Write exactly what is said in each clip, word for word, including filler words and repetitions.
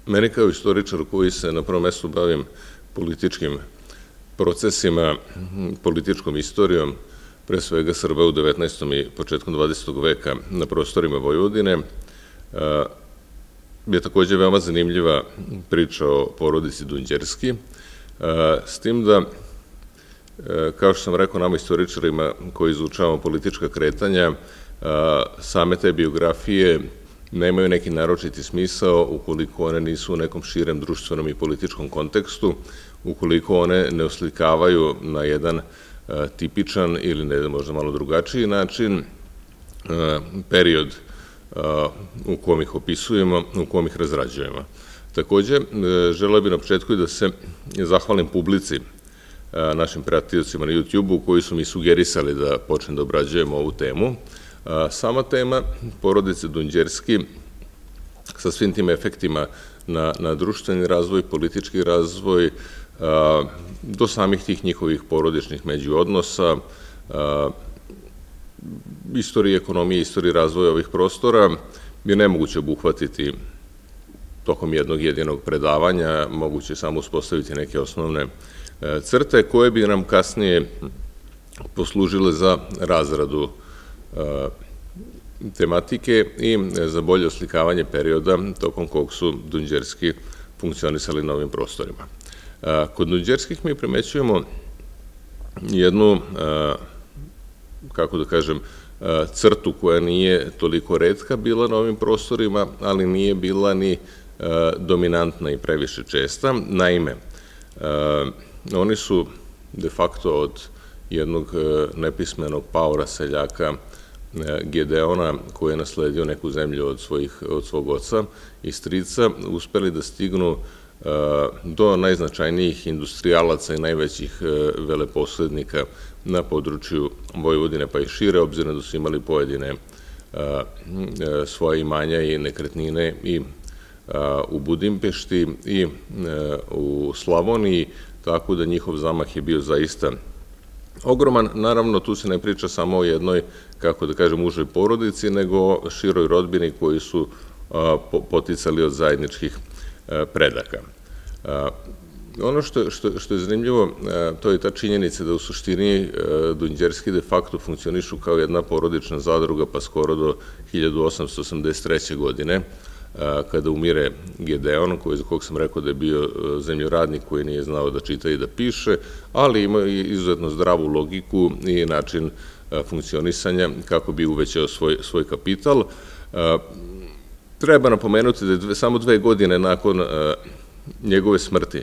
Meni kao istoričar koji se na prvom mestu bavim političkim procesima, političkom istorijom, pre svega Srba u devetnaestom i početkom dvadesetog veka na prostorima Vojvodine, je takođe veoma zanimljiva priča o porodici Dunđerski, s tim da, kao što sam rekao nama istoričarima koji izučavamo politička kretanja, same te biografije nemaju neki naročiti smisao ukoliko one nisu u nekom širem društvenom i političkom kontekstu, ukoliko one ne oslikavaju na jedan tipičan ili ne možda malo drugačiji način period u kom ih opisujemo, u kom ih razrađujemo. Takođe, želeo bih na početku i da se zahvalim publici, našim pratiteljcima na YouTube-u koji su mi sugerisali da počnem da obrađujemo ovu temu. Sama tema porodice Dunđerski sa svim tim efektima na društveni razvoj, politički razvoj, do samih tih njihovih porodičnih međuodnosa, istorije ekonomije, istorije razvoja ovih prostora je nemoguće obuhvatiti tokom jednog jedinog predavanja, moguće samo uspostaviti neke osnovne crte koje bi nam kasnije poslužile za razradu tematike i za bolje oslikavanje perioda tokom kog su Dunđerski funkcionisali na ovim prostorima. Kod Dunđerskih mi primećujemo jednu, kako da kažem, crtu koja nije toliko retka bila na ovim prostorima, ali nije bila ni dominantna i previše česta. Naime, oni su de facto od jednog nepismenog paora seljaka Gedeona, koji je nasledio neku zemlju od svog oca i strica, uspeli da stignu do najznačajnijih industrijalaca i najvećih veleposrednika na području Vojvodine pa i šire, obzirom da su imali pojedine svoje imanja i nekretnine i u Budimpešti i u Slavoniji, tako da njihov zamah je bio zaista ogroman. Naravno, tu se ne priča samo o jednoj, kako da kažem, užoj porodici, nego o široj rodbini koji su poticali od zajedničkih predaka. Ono što je zanimljivo, to je ta činjenica da u suštini Dunđerski de facto funkcionišu kao jedna porodična zadruga pa skoro do hiljadu osamsto osamdeset treće. godine, kada umire Gedeon, za kog sam rekao da je bio zemljoradnik koji nije znao da čita i da piše, ali ima i izuzetno zdravu logiku i način funkcionisanja kako bi uvećao svoj kapital. Treba napomenuti da je samo dve godine nakon njegove smrti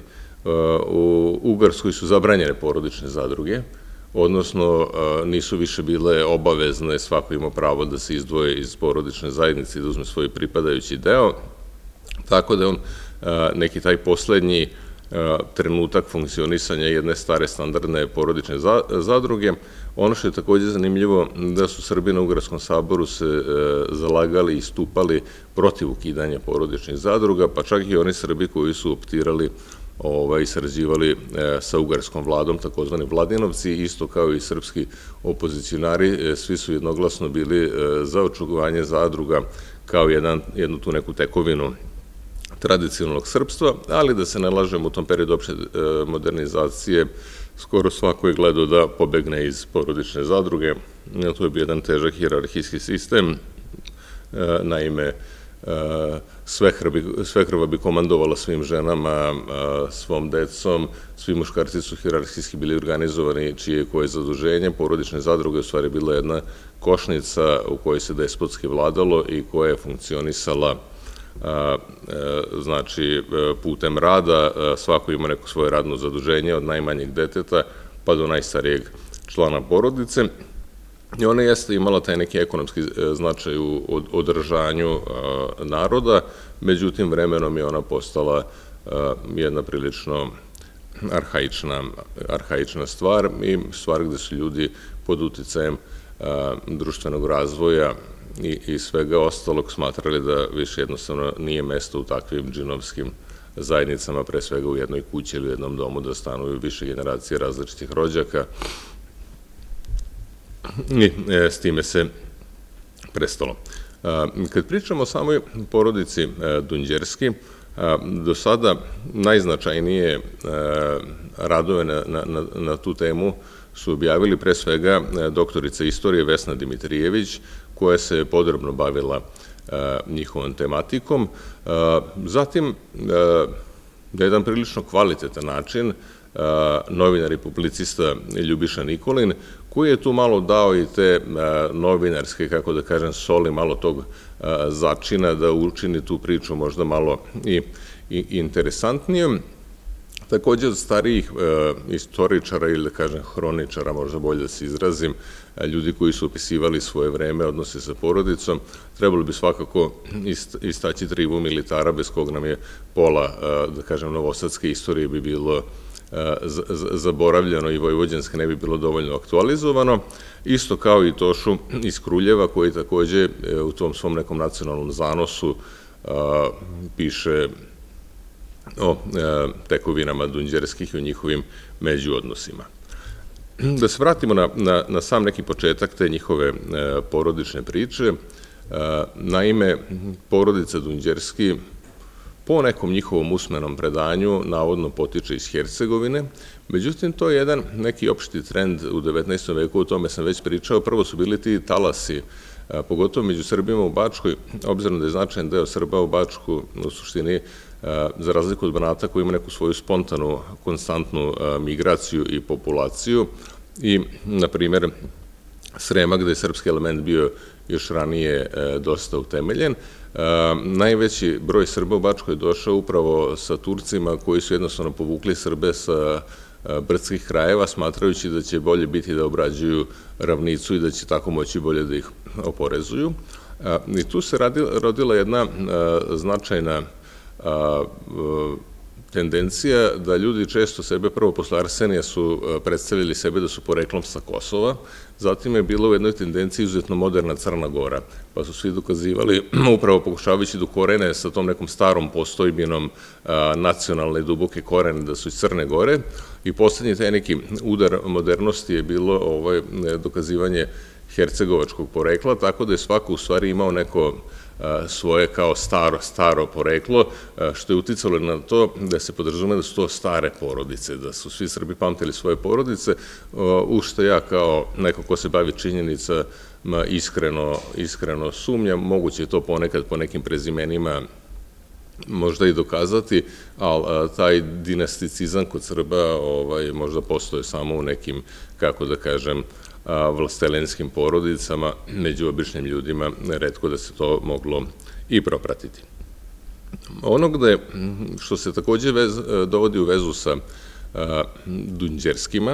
u Ugarskoj su zabranjene porodične zadruge, odnosno nisu više bile obavezne, svako ima pravo da se izdvoje iz porodične zajednice i da uzme svoj pripadajući deo, tako da je on neki taj poslednji trenutak funkcionisanja jedne stare standardne porodične zadruge. Ono što je takođe zanimljivo da su Srbi na Ugarskom saboru se zalagali i stupali protiv ukidanja porodičnih zadruga, pa čak i oni Srbi koji su optirali i sarađivali sa ugarskom vladom, takozvani Vladinovci, isto kao i srpski opozicionari, svi su jednoglasno bili za očuvanje zadruga kao jednu tu neku tekovinu tradicionalnog srpstva, ali da se ne lažemo, u tom periodu opšte modernizacije skoro svako je gledao da pobegne iz porodične zadruge. To je bio jedan težak hijerarhijski sistem. Naime, svekrva bi komandovala svim ženama, svom decom, svi muškarci su hijerarhijski bili organizovani čije je koje zaduženje. Porodične zadruge u stvari bila jedna košnica u kojoj se despotski vladalo i koja je funkcionisala znači putem rada, svako ima neko svoje radno zaduženje od najmanjeg deteta pa do najstarijeg člana porodice i ona jeste imala taj neki ekonomski značaj u održanju naroda, međutim vremenom je ona postala jedna prilično arhaična stvar i stvar gde su ljudi pod uticajem društvenog razvoja i svega ostalog smatrali da više jednostavno nije mesto u takvim džinovskim zajednicama, pre svega u jednoj kući ili u jednom domu da stanuju više generacije različitih rođaka i s time se prestalo. Kad pričamo o samoj porodici Dunđerski, Do sada najznačajnije radove na tu temu su objavili pre svega doktorica istorije Vesna Dimitrijević, koja se podrobno bavila njihovom tematikom. Zatim, na jedan prilično kvalitetan način, novinar i publicista Ljubiša Nikolin, koji je tu malo dao i te novinarske, kako da kažem, soli, malo tog začina da učini tu priču možda malo i interesantnijom. Takođe, od starijih istoričara ili, da kažem, hroničara, možda bolje da se izrazim, ljudi koji su opisivali svoje vreme, odnose sa porodicom, trebalo bi svakako istaći Trivu Militara, bez kog nam je pola, da kažem, novosadske istorije bi bilo zaboravljeno i vojvođanske ne bi bilo dovoljno aktualizovano. Isto kao i Tošu iz Kruljeva, koji takođe u tom svom nekom nacionalnom zanosu piše o tekovinama dunđerskih i o njihovim međuodnosima. Da se vratimo na sam neki početak te njihove porodične priče. Naime, porodica Dunđerski po nekom njihovom usmenom predanju navodno potiče iz Hercegovine, međutim to je jedan neki opšti trend u devetnaestom veku, o tome sam već pričao. Prvo su bili ti talasi, pogotovo među Srbima u Bačkoj, obzirom da je značajan deo Srba u Bačku u suštini, za razliku od Banata koji ima neku svoju spontanu, konstantnu migraciju i populaciju, i, na primjer, Srema, gde je srpski element bio još ranije dosta utemeljen. Najveći broj Srba u Bačkoj je došao upravo sa Turcima, koji su jednostavno povukli Srbe sa brdskih krajeva, smatrajući da će bolje biti da obrađuju ravnicu i da će tako moći bolje da ih oporezuju. I tu se rodila jedna značajna tendencija da ljudi često sebe, prvo posle Arsenija su predstavili sebe da su poreklom sa Kosova, zatim je bilo u jednoj tendenciji izuzetno moderna Crna Gora, pa su svi dokazivali, upravo pokušavajući da korene sa tom nekom starom postojbinom nacionalne i duboke korene, da su iz Crne Gore, i poslednji taj neki udar modernosti je bilo dokazivanje hercegovačkog porekla, tako da je svako u stvari imao neko svoje kao staro, staro poreklo, što je uticalo na to da se podrazume da su to stare porodice, da su svi Srbi pamtili svoje porodice, u što ja kao neko ko se bavi činjenicama iskreno sumnjam. Moguće je to ponekad po nekim prezimenima možda i dokazati, ali taj dinasticizam kod Srba možda postoje samo u nekim, kako da kažem, vlastelenskim porodicama, među običnim ljudima retko da se to moglo i propratiti. Ono gde, što se takođe dovodi u vezu sa Dunđerskima,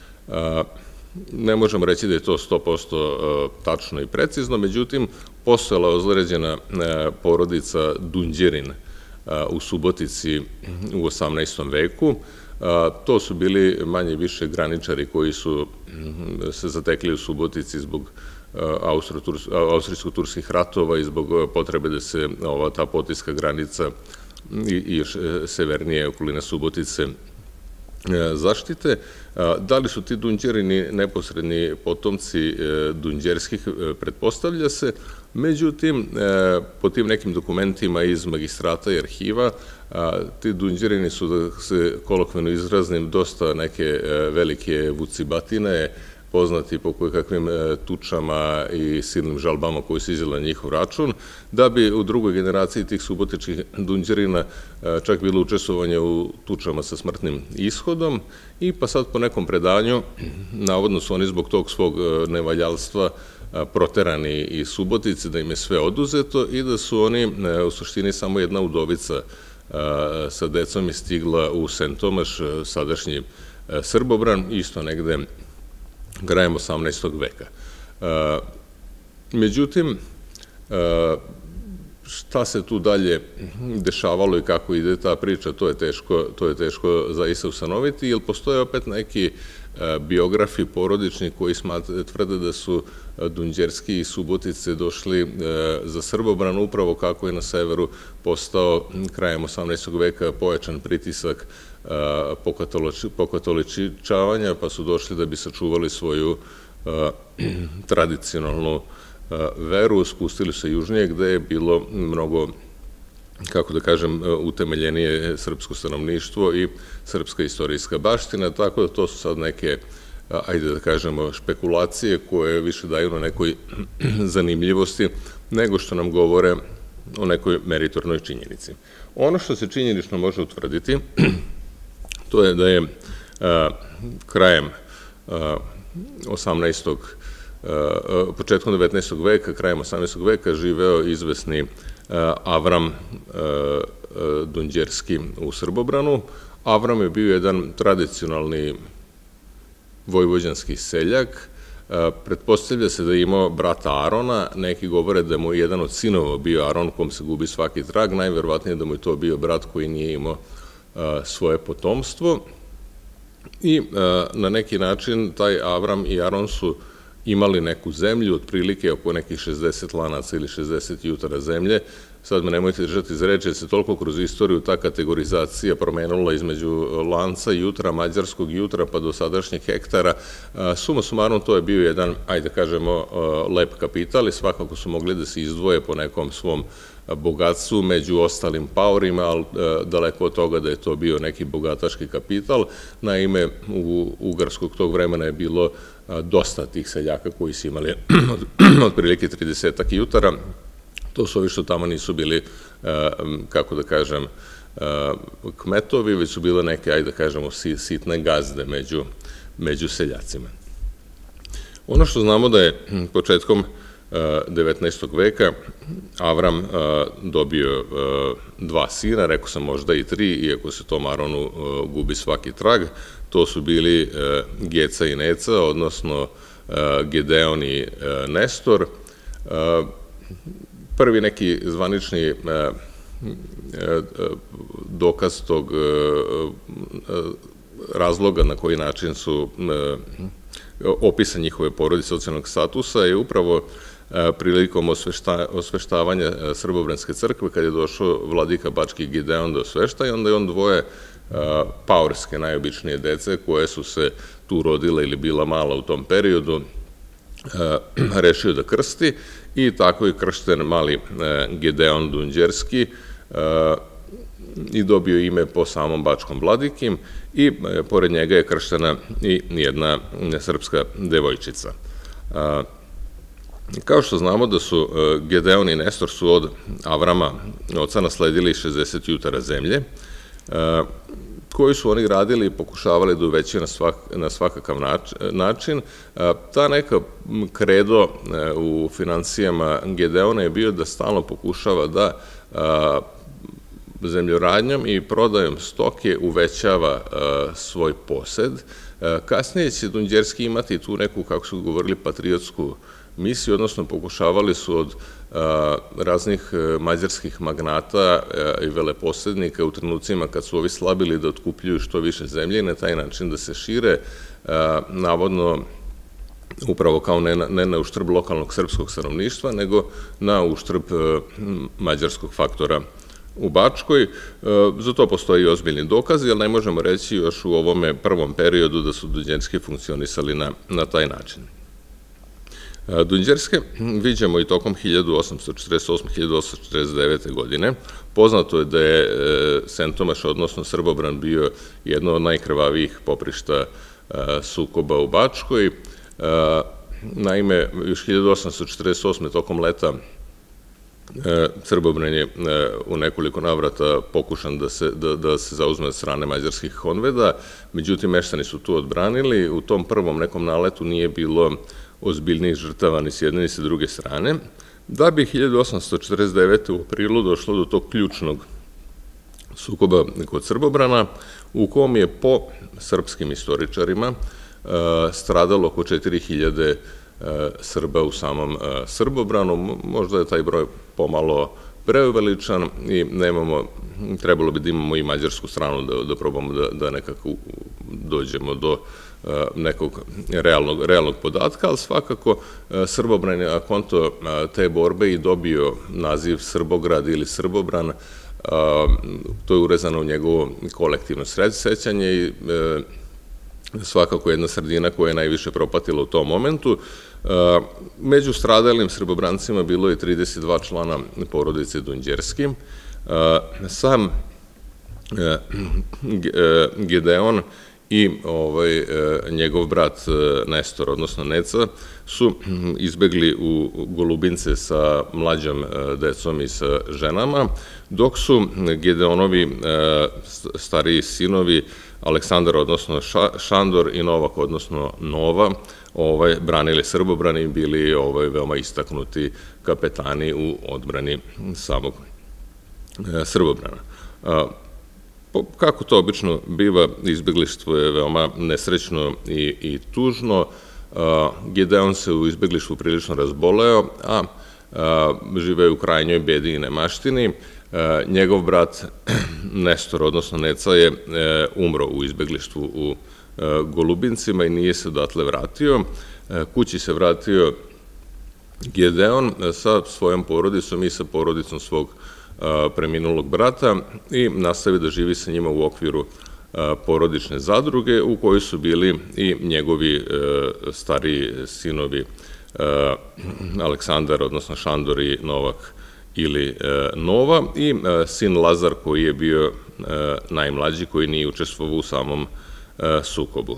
ne možemo reći da je to sto posto tačno i precizno, međutim, postojala ozleđena porodica Dunđerin u Subotici u osamnaestom veku. To su bili manje više graničari koji su se zatekli u Subotici zbog austrijsko-turskih ratova i zbog potrebe da se ta potiska granica i još severnije okoline Subotice zaštite. Da li su ti Dunđerini neposredni potomci Dunđerskih, pretpostavlja se, međutim, po tim nekim dokumentima iz magistrata i arhiva, ti Dunđerini su, da se kolokvijalno izraznim, dosta neke velike vucibatine, poznati po kakvim tučama i silnim žalbama koji su izdjeli na njihov račun, da bi u drugoj generaciji tih subotičkih Dunđerina čak bilo učestvovanje u tučama sa smrtnim ishodom, i pa sad po nekom predanju, navodno su oni zbog tog svog nevaljalstva proterani iz Subotice, da im je sve oduzeto i da su oni u suštini samo jedna udovica sa decom je stigla u Sen Tomaš, sadašnji Srbobran, isto negde krajem osamnaestog veka. Međutim, šta se tu dalje dešavalo i kako ide ta priča, to je teško, to je teško zaista ustanoviti, jer postoje opet neki biografi porodični koji tvrde da su Dunđerski i Subotice došli za Srbobran upravo kako je na severu postao krajem osamnaestog veka pojačan pritisak pokatoličavanja, pa su došli da bi sačuvali svoju tradicionalnu veru, spustili se južnije gde je bilo mnogo kako da kažem, utemeljenije srpsko stanovništvo i srpska istorijska baština, tako da to su sad neke, ajde da kažemo, špekulacije koje više daju na nekoj zanimljivosti nego što nam govore o nekoj meritornoj činjenici. Ono što se činjenično može utvrditi, to je da je krajem osamnaestog početkom devetnaestog veka, krajem osamnaestog veka živeo izvesni Avram Dunđerski u Srbobranu. Avram je bio jedan tradicionalni vojvođanski seljak. Pretpostavlja se da je imao brata Arona, neki govore da mu je jedan od sinova bio Aron, kom se gubi svaki trag, najverovatnije da mu je to bio brat koji nije imao svoje potomstvo. I na neki način taj Avram i Aron su imali neku zemlju, otprilike oko nekih šezdeset lanaca ili šezdeset jutara zemlje. Sad me nemojte držati za reč, jer se toliko kroz istoriju ta kategorizacija promenula između lanca, jutra, mađarskog jutra, pa do sadašnjeg hektara. Suma sumarum, to je bio jedan, ajde kažemo, lep kapital i svakako su mogli da se izdvoje po nekom svom bogatstvu među ostalim paorima, ali daleko od toga da je to bio neki bogataški kapital. Naime, u Ugarskog tog vremena je bilo dosta tih seljaka koji su imali otprilike tridesetak jutara. To su ovi što tamo nisu bili, kako da kažem, kmetovi, već su bile neke, ajde da kažemo, sitne gazde među seljacima. Ono što znamo da je početkom devetnaestog veka Avram dobio dva sina, rekao sam možda i tri, iako se tom Aronu gubi svaki trag. To su bili Geca i Neca, odnosno Gedeon i Nestor. Prvi neki zvanični dokaz tog razloga na koji način su opisa njihove porodice socijalnog statusa je upravo prilikom osveštavanja Srbobranske crkve, kad je došao vladika bački Gideon da osvešta, i onda je on dvoje paorske, najobičnije dece, koje su se tu rodile ili bila mala u tom periodu, rešio da krsti, i tako je kršten mali Gedeon Dunđerski i dobio ime po samom bačkom vladikim, i pored njega je krštena i jedna srpska devojčica. Kao što znamo da su Gedeon i Nestor su od Avrama, oca, nasledili šezdeset jutara zemlje, koju su oni radili i pokušavali da uvećaju na svakakav način. Ta neka kredo u financijama Gedeona je bio da stalno pokušava da zemljoradnjom i prodajom stoke uvećava svoj posed. Kasnije će Dunđerski imati tu neku, kako su govorili, patriotsku misiju, odnosno pokušavali su od raznih mađarskih magnata i veleposednika u trenucima kad su ovi slabili da otkupljuju što više zemlje i na taj način da se šire, navodno upravo kao ne na uštrb lokalnog srpskog stanovništva, nego na uštrb mađarskog faktora u Bačkoj. Za to postoji ozbiljni dokazi, ali ne možemo reći još u ovome prvom periodu da su Dunđerski funkcionisali na taj način. Dunđerske viđamo i tokom hiljadu osamsto četrdeset osme do hiljadu osamsto četrdeset devete. godine. Poznato je da je Sentomaš, odnosno Srbobran, bio jedno od najkrvavijih poprišta sukoba u Bačkoj. Naime, još hiljadu osamsto četrdeset osme. tokom leta Srbobran je u nekoliko navrata pokušan da se zauzme od strane mađarskih honveda, međutim, meštani su tu odbranili. U tom prvom nekom naletu nije bilo ozbiljnih žrtava ni s jedne ni s druge strane, da bi hiljadu osamsto četrdeset devete. u aprilu došlo do tog ključnog sukoba kod Srbobrana, u kom je po srpskim istoričarima stradalo oko četiri hiljade Srba u samom Srbobranu. Možda je taj broj pomalo preuveličan i nemamo, trebalo bi da imamo i mađarsku stranu da probamo da nekako dođemo do nekog realnog podatka, ali svakako Srbobran je na konto te borbe i dobio naziv Srbograd ili Srbobran. To je urezano u njegovo kolektivno sećanje i svakako jedna sredina koja je najviše propatila u tom momentu. Među stradalim Srbobrancima bilo je trideset dva člana porodice Dunđerski. Sam Gedeon i njegov brat Nestor, odnosno Neca, su izbegli u Golubince sa mlađom decom i sa ženama, dok su Gedeonovi stariji sinovi Aleksandar, odnosno Šandor, i Novak, odnosno Nova, branili Srbobran i bili veoma istaknuti kapetani u odbrani samog Srbobrana. Kako to obično biva, izbeglištvo je veoma nesrećno i tužno. Gedeon se u izbeglištvu prilično razboleo, a žive u krajnjoj bedi i nemaštini. Njegov brat Nestor, odnosno Neca, je umro u izbeglištvu u Golubincima i nije se odatle vratio. Kući se vratio Gedeon sa svojom porodicom i sa porodicom svog preminulog brata i nastavi da živi sa njima u okviru porodične zadruge u kojoj su bili i njegovi stariji sinovi Aleksandar, odnosno Šandor i Novak ili Nova, i sin Lazar koji je bio najmlađi, koji nije učestvovao u samom sukobu.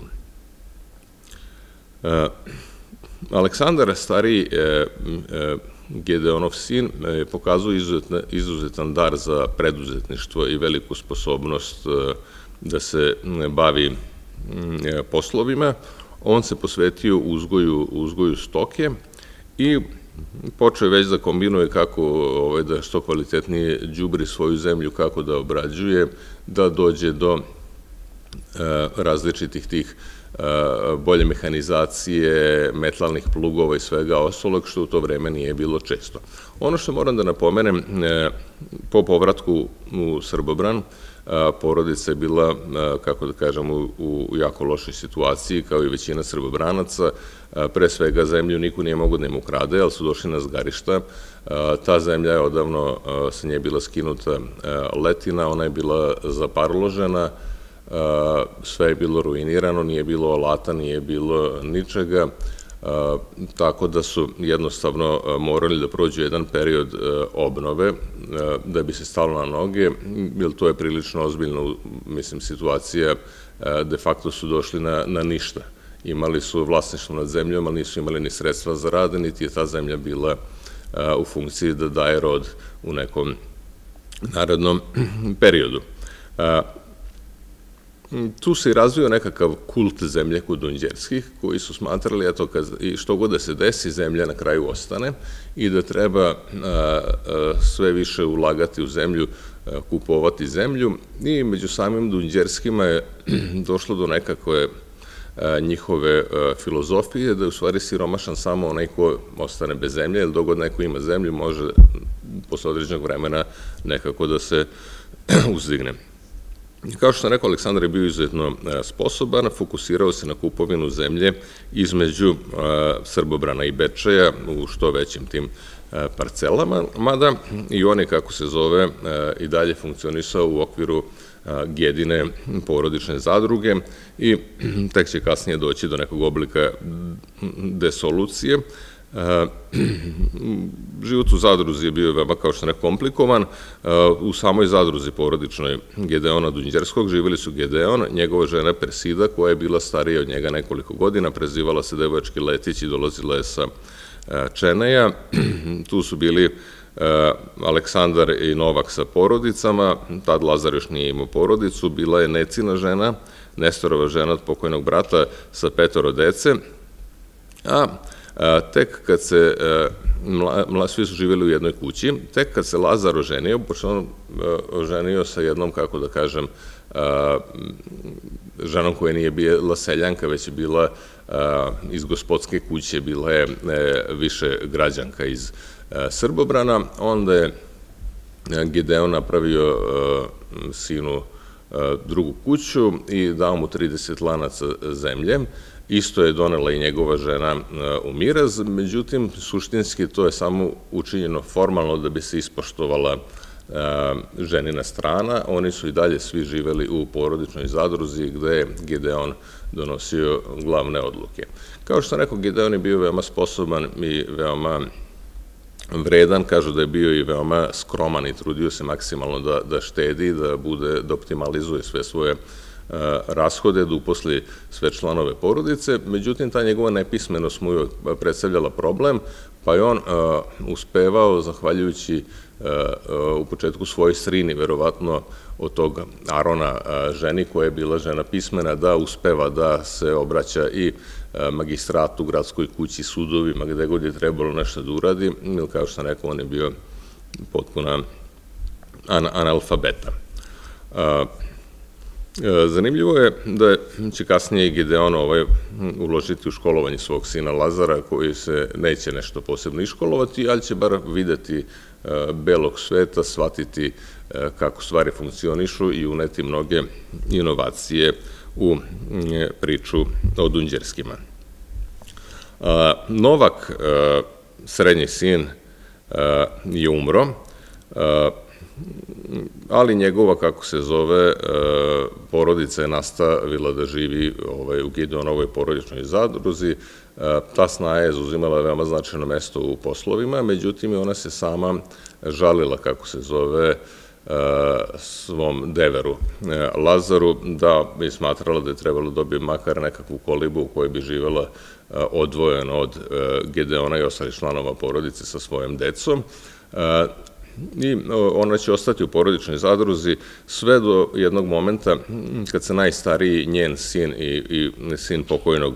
Aleksandar, stariji Gedeonov sin, pokazuje izuzetan dar za preduzetništvo i veliku sposobnost da se bavi poslovima. On se posvetio uzgoju stoke i počeo već da kombinuje kako da što kvalitetnije đubri svoju zemlju, kako da obrađuje, da dođe do različitih tih bolje mehanizacije, metalnih plugova i svega ostalog, što u to vreme nije bilo često. Ono što moram da napomenem, po povratku u Srbobran, porodica je bila, kako da kažem, u jako lošoj situaciji, kao i većina Srbobranaca. Pre svega zemlju niko nije mogo da im ukrade, ali su došli na zgarišta. Ta zemlja je odavno sa nje bila skinuta letina, ona je bila zaparložena, sve je bilo ruinirano, nije bilo alata, nije bilo ničega, tako da su jednostavno morali da prođu jedan period obnove da bi se stalo na noge, jer to je prilično ozbiljna, mislim, situacija. De facto su došli na ništa. Imali su vlasništvo nad zemljom, ali nisu imali ni sredstva za rad, niti je ta zemlja bila u funkciji da daje rod u nekom narednom periodu. Tu se i razvio nekakav kult zemlje kudunđerskih, koji su smatrali, eto, što god da se desi, zemlja na kraju ostane i da treba sve više ulagati u zemlju, kupovati zemlju, i među samim dunđerskima je došlo do nekakve njihove filozofije da je u stvari siromašan samo onaj ko ostane bez zemlje, jer dok god neko ima zemlju može posle određenog vremena nekako da se uzdigne. Kao što sam rekao, Aleksandar je bio izuzetno sposoban, fokusirao se na kupovinu zemlje između Srbobrana i Bečeja u što većim tim parcelama, mada i on je, kako se zove, i dalje funkcionisao u okviru Gedine porodične zadruge i tek će kasnije doći do nekog oblika desolucije. Život u zadruzi je bio veoma, kao što ne, komplikovan. U samoj zadruzi porodičnoj Gedeona Dunđerskog živjeli su Gedeon, njegova žena Persida, koja je bila starija od njega nekoliko godina, prezivala se Devojački letić i dolazila je sa Čeneja. Tu su bili Aleksandar i Novak sa porodicama, tad Lazar još nije imao porodicu, bila je Necina žena, Nestorova žena od pokojnog brata sa petoro dece, a tek kad se, svi su živjeli u jednoj kući, tek kad se Lazar oženio, pošto on oženio sa jednom, kako da kažem, ženom koja nije bila seljanka, već je bila iz gospodske kuće, bila je više građanka iz Srbobrana, onda je Gedeon napravio sinu drugu kuću i dao mu trideset lanaca zemlje. Isto je donela i njegova žena u miraz, međutim, suštinski to je samo učinjeno formalno da bi se ispoštovala ženina strana. Oni su i dalje svi živeli u porodičnoj zadruzi gde je Gedeon donosio glavne odluke. Kao što sam rekao, Gedeon je bio veoma sposoban i veoma vredan, kažu da je bio i veoma skroman i trudio se maksimalno da štedi, da bude, da optimalizuje sve svoje rashode, da uposli sve članove porodice. Međutim, ta njegova nepismenost mu je predstavljala problem, pa je on uspevao, zahvaljujući u početku svojoj srini, verovatno od tog Arona ženi koja je bila žena pismena, da uspeva da se obraća i magistratu, gradskoj kući, sudovima, gde god je trebalo nešto da uradi, ili kao što sam rekao, on je bio potpuna analfabeta. Zanimljivo je da će kasnije i Gideon uložiti u školovanje svog sina Lazara, koji se neće nešto posebno iškolovati, ali će bar videti belog sveta, shvatiti kako stvari funkcionišu i uneti mnoge inovacije u priču o Dunđerskima. Novak, srednji sin, je umro, ali njegova, kako se zove, porodica je nastavila da živi u Gideonovoj porodičnoj zadruzi. Ta snaja je zauzimala veoma značajno mesto u poslovima, međutim i ona se sama žalila, kako se zove, svom deveru Lazaru, da bi smatrala da je trebalo dobiti makar nekakvu kolibu u kojoj bi živela odvojeno od Gideona i ostalih članova porodice sa svojom decom. I ona će ostati u porodičnoj zadruzi sve do jednog momenta kad se najstariji njen sin i sin pokojnog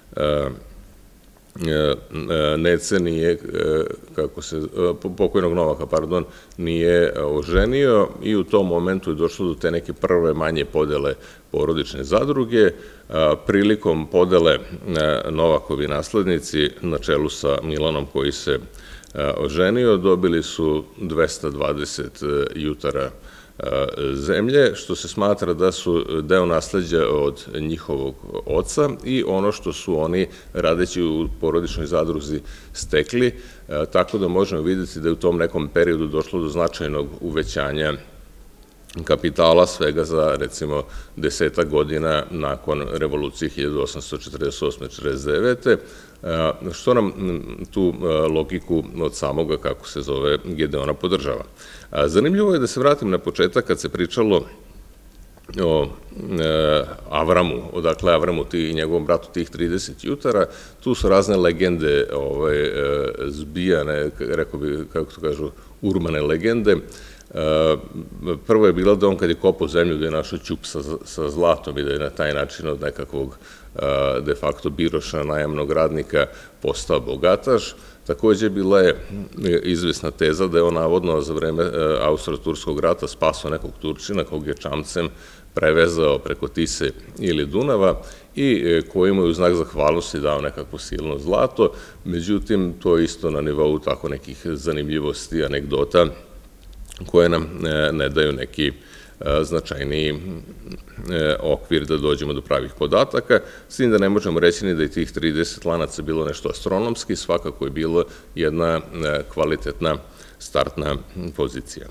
Nece nije, kako se, pokojnog Novaka, pardon, nije oženio i u tom momentu je došlo do te neke prve manje podele porodične zadruge. Prilikom podele Novakovi naslednici na čelu sa Milanom koji se oženio, dobili su dvesta dvadeset jutara zemlje, što se smatra da su deo nasleđa od njihovog oca i ono što su oni, radeći u porodičnoj zadruzi, stekli, tako da možemo vidjeti da je u tom nekom periodu došlo do značajnog uvećanja kapitala, svega za, recimo, desetak godina nakon revolucije hiljadu osamsto četrdeset osme do četrdeset devete. Što nam tu logiku od samoga, kako se zove, Gideona podržava. Zanimljivo je da se vratim na početak kad se pričalo o Avramu, odakle Avramu i njegovom bratu tih trideset jutara. Tu su razne legende zbijane, rekao bi, kako to kažu, urmane legende. Prvo je bilo da on kad je kopao zemlju da je našao ćup sa zlatom i da je na taj način od nekakvog de facto biroša, najamnog radnika, postao bogataš. Takođe bila je izvesna teza da je on navodno za vreme Austro-Turskog rata spasao nekog Turčina kog je čamcem prevezao preko Tise ili Dunava i koji mu je u znak zahvalnosti dao nekakvo silno zlato. Međutim, to je isto na nivou tako nekih zanimljivosti, anegdota koje nam ne daju neki značajniji okvir da dođemo do pravih podataka, s tim da ne možemo reći ni da je tih trideset lanaca bilo nešto astronomski, svakako je bilo jedna kvalitetna startna pozicija.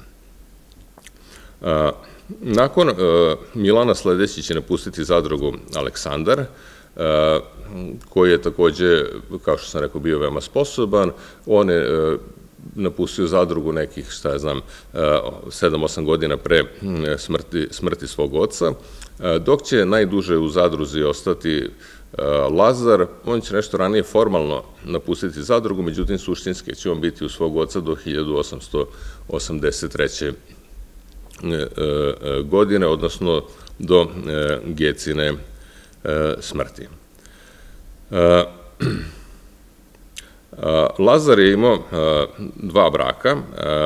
Nakon Milana sledeći će napustiti zadrugu Aleksandar, koji je takođe, kao što sam rekao, bio veoma sposoban. On je napustio zadrugu nekih, šta ja znam, sedam osam godina pre smrti svog oca, dok će najduže u zadruzi ostati Lazar. On će nešto ranije formalno napustiti zadrugu, međutim suštinski će on biti u svog oca do hiljadu osamsto osamdeset treće godine, odnosno do Gecine smrti. Lazar je imao dva braka.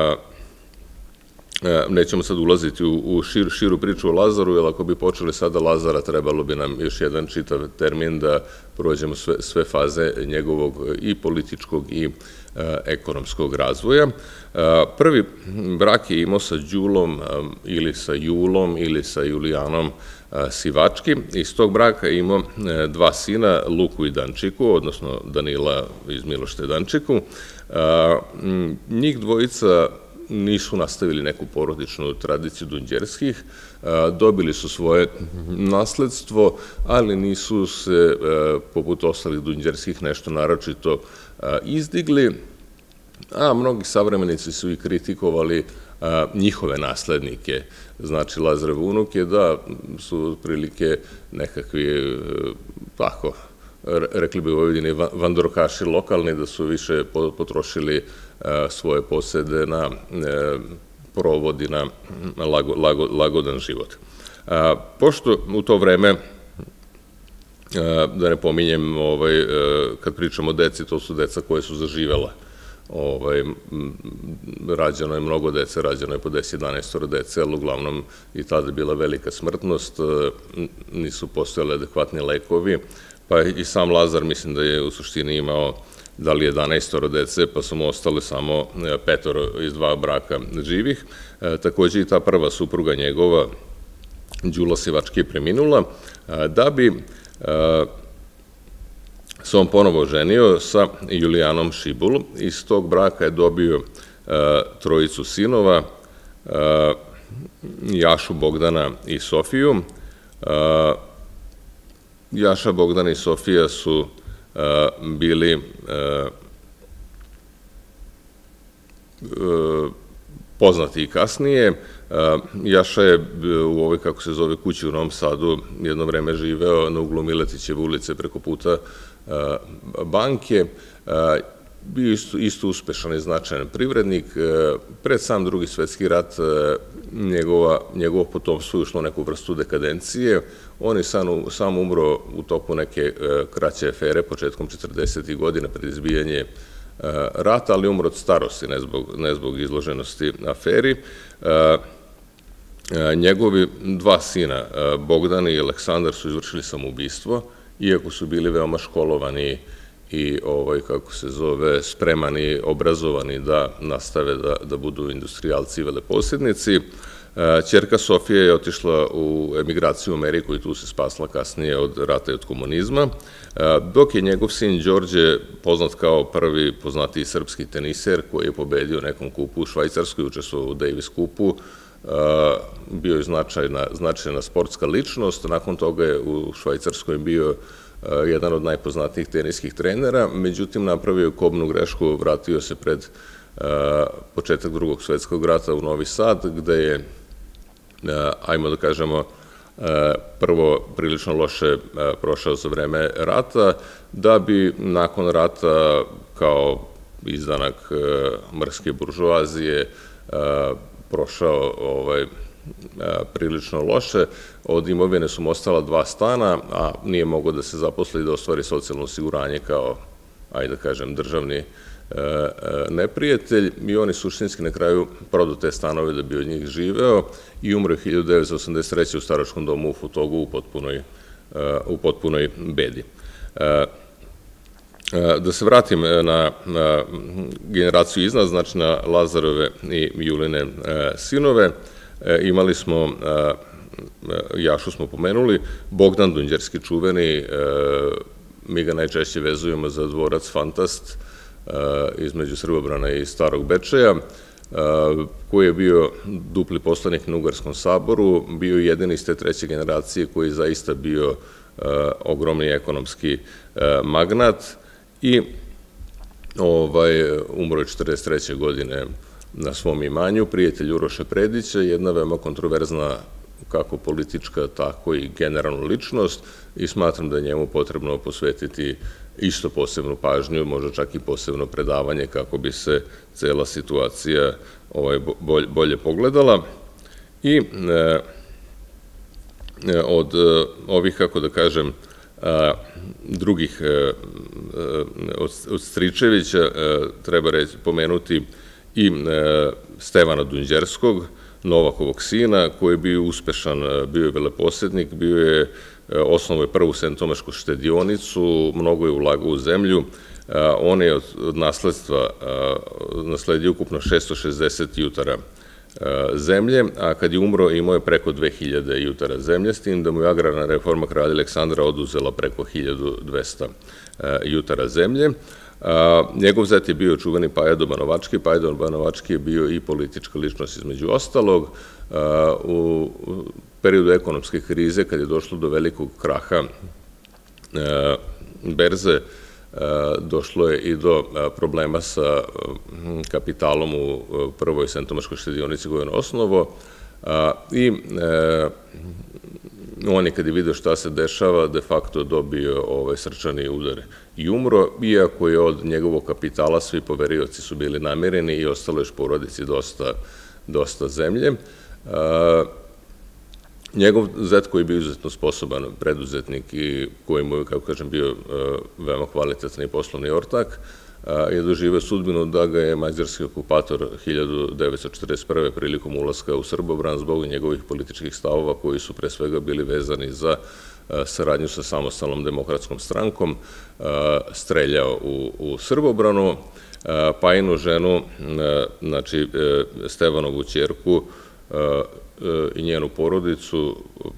Nećemo sad ulaziti u širu priču o Lazaru, jer ako bi počeli sada Lazara, trebalo bi nam još jedan čitav termin da prođemo sve faze njegovog i političkog i ekonomskog razvoja. Prvi brak je imao sa Đulom ili sa Julom ili sa Julijanom Sivački. Iz tog braka je imao dva sina, Luku i Dančiku, odnosno Danila iz Milošte Dančiku. Njih dvojica nisu nastavili neku porodičnu tradiciju Dunđerskih, dobili su svoje nasledstvo, ali nisu se, poput ostalih Dunđerskih, nešto naročito izdigli. a mnogi savremenici su i kritikovali njihove naslednike, znači Lazareve unuke, da su otprilike nekakvi, tako, rekli bi u Vojvodini, vandrokaši lokalni, da su više potrošili svoje posede na provod i na lagodan život. Pošto u to vreme, da ne pominjem, kad pričamo o deci, to su deca koje su zaživela. Rađeno je mnogo dece, rađeno je po deset jedanaest dece, ali uglavnom i tada je bila velika smrtnost, nisu postojali adekvatni lekovi, pa i sam Lazar mislim da je u suštini imao da li jedanaest dece, pa su mu ostale samo petoro iz dva braka živih. Takođe i ta prva supruga njegova, Đula Sivački, je preminula, da bi se on ponovo ženio sa Julijanom Šibul. Iz tog braka je dobio trojicu sinova, Jašu, Bogdana i Sofiju. Jaša, Bogdan i Sofija su bili poznati i kasnije. Jaša je u ovoj, kako se zove, kući u Novom Sadu jedno vreme živeo na uglu Miletićeve ulice preko puta banke. Bio isto uspešan i značajan privrednik. Pred sam Drugi svetski rat njegovo potomstvo je ušlo neku vrstu dekadencije. On je sam umro u toku neke kraće afere početkom četrdesetih godina pred izbijanje rata, ali umro od starosti, ne zbog izloženosti aferi. Njegovi dva sina, Bogdan i Aleksandar, su izvršili samoubistvo, iako su bili veoma školovani i, kako se zove, spremani, obrazovani da nastave da budu industrijalci i veleposjednici. Ćerka Sofija je otišla u emigraciju u Ameriku i tu se spasla kasnije od rata i od komunizma, dok je njegov sin Đorđe, poznat kao prvi poznatiji srpski teniser, koji je pobedio nekom kupu u Švajcarskoj, učestvovao u Davis kupu, bio je značajna sportska ličnost. Nakon toga je u Švajcarskoj bio jedan od najpoznatijih teniskih trenera, međutim napravio je kobnu grešku, vratio se pred početak Drugog svetskog rata u Novi Sad, gde je, ajmo da kažemo, prvo prilično loše prošao za vreme rata, da bi nakon rata kao izdanak mrske buržoazije prošao prilično loše. Od imovine su mu ostala dva stana, a nije mogao da se zaposli i da ostvari socijalno osiguranje kao, ajde da kažem, državni neprijatelj, i on je suštinski na kraju prodao te stanove da bi od njih živeo i umro je hiljadu devetsto osamdeset treće u staračkom domu u Futogu u potpunoj bedi. Da se vratim na generaciju iznad, znači na Lazarove i Juline sinove, imali smo, Jašu smo pomenuli, Bogdan Dunđerski čuveni, mi ga najčešće vezujemo za dvorac Fantast između Srbobrana i Starog Bečeja, koji je bio dupli poslanik na Ugarskom saboru, bio jedini iz te treće generacije koji je zaista bio ogromni ekonomski magnat i umro je četrdeset treće godine na svom imanju, prijatelj Uroša Predića, jedna veoma kontroverzna kako politička, tako i generalna ličnost, i smatram da je njemu potrebno posvetiti isto posebnu pažnju, možda čak i posebno predavanje kako bi se cela situacija bolje pogledala. I od ovih, kako da kažem, drugih od Stričevića treba pomenuti i Stevana Dunđerskog, Novakovog sina, koji je bio uspešan, bio je veleposjednik, bio je osnovao je prvu Sentomašku štedionicu, mnogo je ulagao u zemlju. On je od nasledstva nasledio ukupno šesto šezdeset jutara zemlje, a kad je umro imao je preko dve hiljade jutara zemlje, s tim da mu je agrarna reforma kralja Aleksandra oduzela preko hiljadu dvesta jutara zemlje. Njegov zet je bio čuveni Pajado Banovački. Pajado Banovački je bio i politička ličnost između ostalog. U periodu ekonomske krize, kad je došlo do velikog kraha berze došlo je i do problema sa kapitalom u prvoj Sentomaškoj štedionici koju je on osnovao i on je kad je vidio šta se dešava de facto dobio srčani udar i umro, iako je od njegovog kapitala svi poverioci su bili namireni i ostalo još porodici dosta zemlje. Njegov zet koji je bio izuzetno sposoban preduzetnik i koji mu je, kako kažem, bio veoma kvalitetan i poslovni ortak, je doživeo sudbinu da ga je mađarski okupator hiljadu devetsto četrdeset prve prilikom ulaska u Srbobran zbog njegovih političkih stavova koji su pre svega bili vezani za saradnju sa samostalnom demokratskom strankom, streljao u Srbobranu, pa inu ženu, znači Stevanovu ćerku i njenu porodicu,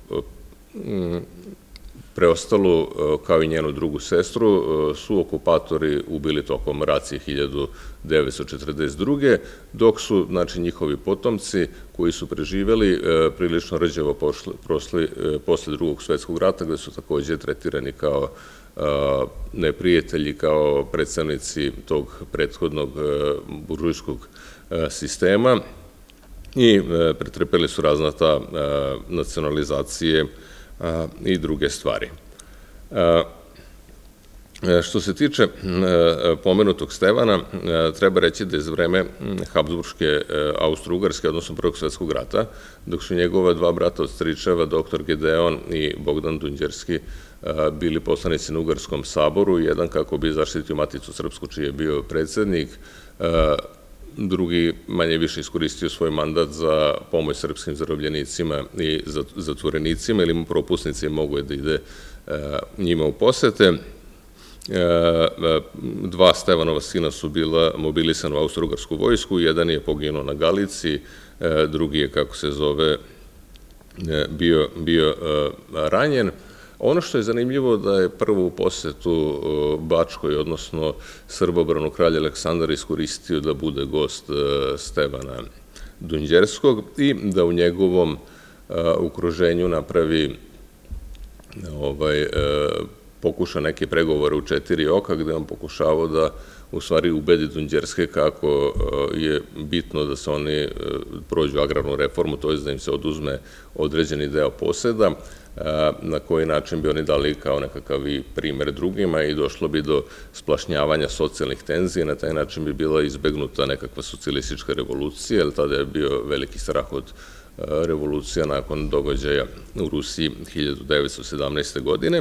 preostalu kao i njenu drugu sestru, su okupatori ubili tokom racije hiljadu devetsto četrdeset druge dok su, znači, njihovi potomci koji su preživeli prilično rđavo prošli posle drugog svetskog rata, gde su takođe tretirani kao neprijatelji, kao predstavnici tog prethodnog buržujskog sistema i pretrpeli su raznata nacionalizacije i druge stvari. Što se tiče pomenutog Stevana, treba reći da je za vreme Habsburške Austro-Ugarske, odnosno Prvog svetskog rata, dok su njegova dva brata od stričeva, doktor Gedeon i Bogdan Dunđerski, bili poslanici na Ugarskom saboru, jedan kako bi zaštitio Maticu srpsku, čiji je bio predsednik, drugi manje više iskoristio svoj mandat za pomoć srpskim zarobljenicima i zatvorenicima, ili mu propusnice mogu da ide njima u posete. Dva Stevanova sina su bila mobilisana u austro-ugarsku vojsku, jedan je poginuo na Galici, drugi je, kako se zove, bio ranjen. Ono što je zanimljivo da je prvu posetu Bačkoj, odnosno Srbobranu, kralj Aleksandar iskoristio da bude gost Stevana Dunđerskog i da u njegovom okruženju napravi pokuša neke pregovore u četiri oka, gde on pokušavao da u stvari ubedi Dunđerske kako je bitno da se oni prođu agrarnu reformu, to je da im se oduzme određeni deo poseda, na koji način bi oni dali kao nekakav i primer drugima i došlo bi do splašnjavanja socijalnih tenzija, na taj način bi bila izbegnuta nekakva socijalistička revolucija, jer tada je bio veliki strah od revolucija nakon događaja u Rusiji hiljadu devetsto sedamnaeste. godine.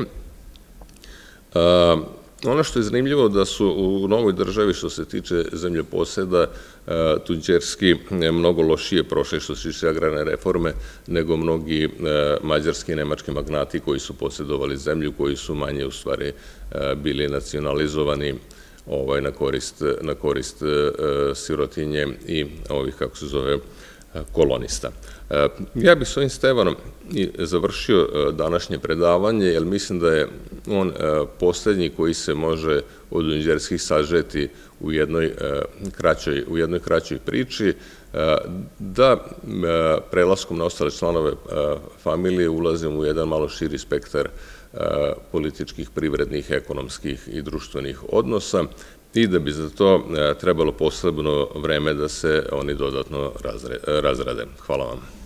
Ono što je zanimljivo da su u novoj državi, što se tiče zemljoposeda, Dunđerski mnogo lošije prošli što se tiče agrarne reforme nego mnogi mađarski i nemački magnati koji su posjedovali zemlju, koji su manje u stvari bili nacionalizovani na korist sirotinje i ovih, kako se zove, kolonista. Ja bih s ovim Stevanom završio današnje predavanje, jer mislim da je on poslednji koji se može od Dunđerskih sažeti u jednoj kraćoj priči, da prelaskom na ostale članove familije ulazimo u jedan malo širi spektar političkih, privrednih, ekonomskih i društvenih odnosa i da bi za to trebalo posebno vreme da se oni dodatno razrade. Hvala vam.